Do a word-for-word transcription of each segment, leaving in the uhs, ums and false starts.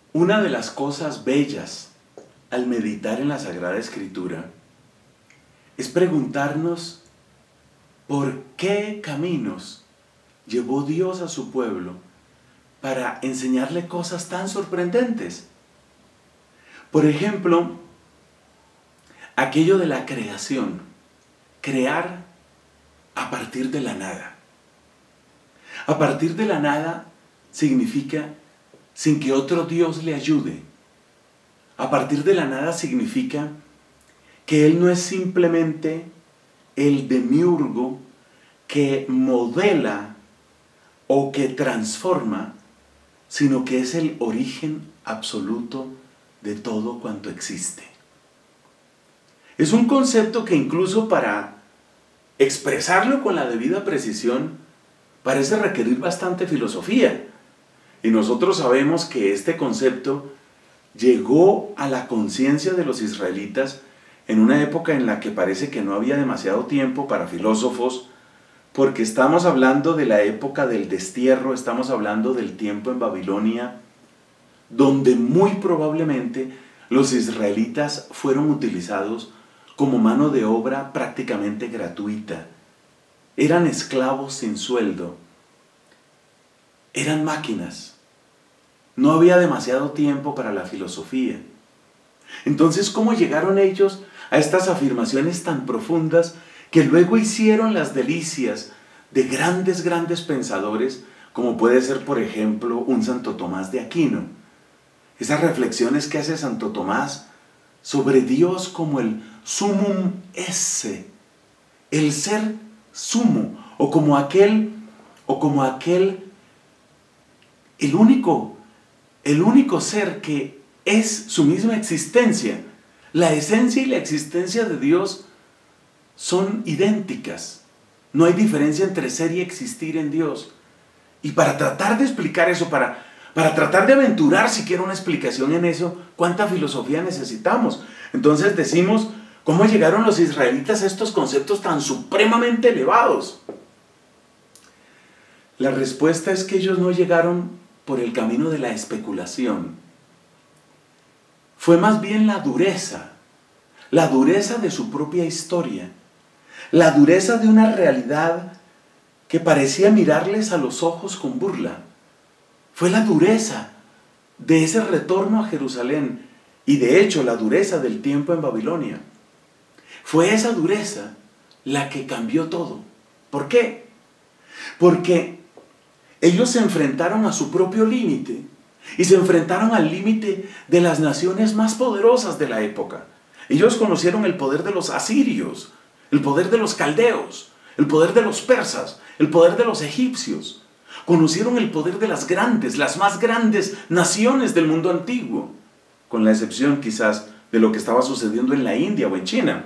Una de las cosas bellas al meditar en la Sagrada Escritura es preguntarnos por qué caminos llevó Dios a su pueblo para enseñarle cosas tan sorprendentes. Por ejemplo, aquello de la creación, crear a partir de la nada. A partir de la nada significa sin que otro Dios le ayude. A partir de la nada significa que Él no es simplemente el demiurgo que modela o que transforma, sino que es el origen absoluto de todo cuanto existe. Es un concepto que incluso para expresarlo con la debida precisión parece requerir bastante filosofía. Y nosotros sabemos que este concepto llegó a la conciencia de los israelitas en una época en la que parece que no había demasiado tiempo para filósofos, porque estamos hablando de la época del destierro, estamos hablando del tiempo en Babilonia, donde muy probablemente los israelitas fueron utilizados como mano de obra prácticamente gratuita. Eran esclavos sin sueldo, eran máquinas. No había demasiado tiempo para la filosofía. Entonces, ¿cómo llegaron ellos a estas afirmaciones tan profundas que luego hicieron las delicias de grandes, grandes pensadores, como puede ser, por ejemplo, un Santo Tomás de Aquino? Esas reflexiones que hace Santo Tomás sobre Dios como el sumum esse, el ser sumo, o como aquel, o como aquel, el único, el único ser que es su misma existencia. La esencia y la existencia de Dios son idénticas. No hay diferencia entre ser y existir en Dios. Y para tratar de explicar eso, para, para tratar de aventurar siquiera una explicación en eso, ¿cuánta filosofía necesitamos? Entonces decimos, ¿cómo llegaron los israelitas a estos conceptos tan supremamente elevados? La respuesta es que ellos no llegaron por el camino de la especulación. Fue más bien la dureza, la dureza de su propia historia, la dureza de una realidad que parecía mirarles a los ojos con burla. Fue la dureza de ese retorno a Jerusalén y de hecho la dureza del tiempo en Babilonia. Fue esa dureza la que cambió todo. ¿Por qué? Porque ellos se enfrentaron a su propio límite y se enfrentaron al límite de las naciones más poderosas de la época. Ellos conocieron el poder de los asirios, el poder de los caldeos, el poder de los persas, el poder de los egipcios. Conocieron el poder de las grandes, las más grandes naciones del mundo antiguo, con la excepción quizás de lo que estaba sucediendo en la India o en China.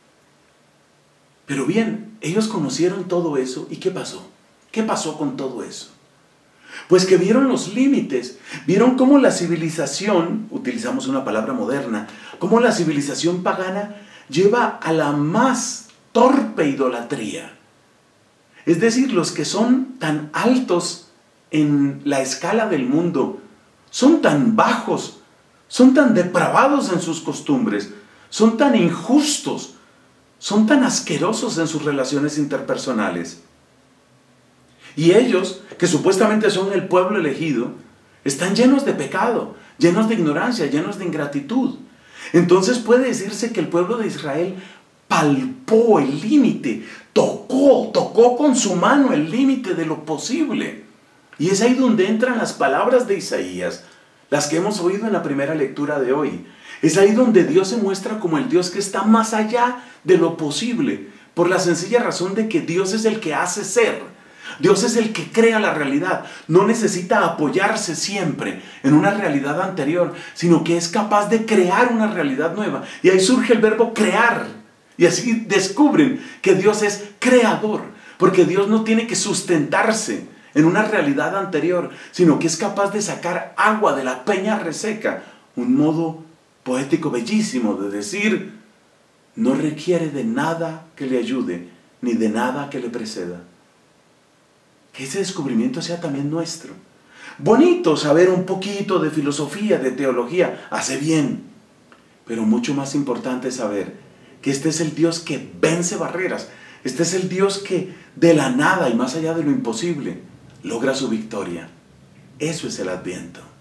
Pero bien, ellos conocieron todo eso, ¿y qué pasó? ¿Qué pasó con todo eso? Pues que vieron los límites, vieron cómo la civilización, utilizamos una palabra moderna, cómo la civilización pagana lleva a la más torpe idolatría. Es decir, los que son tan altos en la escala del mundo, son tan bajos, son tan depravados en sus costumbres, son tan injustos, son tan asquerosos en sus relaciones interpersonales. Y ellos, que supuestamente son el pueblo elegido, están llenos de pecado, llenos de ignorancia, llenos de ingratitud. Entonces puede decirse que el pueblo de Israel palpó el límite, tocó, tocó con su mano el límite de lo posible. Y es ahí donde entran las palabras de Isaías, las que hemos oído en la primera lectura de hoy. Es ahí donde Dios se muestra como el Dios que está más allá de lo posible, por la sencilla razón de que Dios es el que hace ser. Dios es el que crea la realidad. No necesita apoyarse siempre en una realidad anterior, sino que es capaz de crear una realidad nueva. Y ahí surge el verbo crear. Y así descubren que Dios es creador, porque Dios no tiene que sustentarse en una realidad anterior, sino que es capaz de sacar agua de la peña reseca. Un modo poético bellísimo de decir, no requiere de nada que le ayude, ni de nada que le preceda. Que ese descubrimiento sea también nuestro. Bonito saber un poquito de filosofía, de teología, hace bien. Pero mucho más importante es saber que este es el Dios que vence barreras. Este es el Dios que de la nada y más allá de lo imposible logra su victoria. Eso es el Adviento.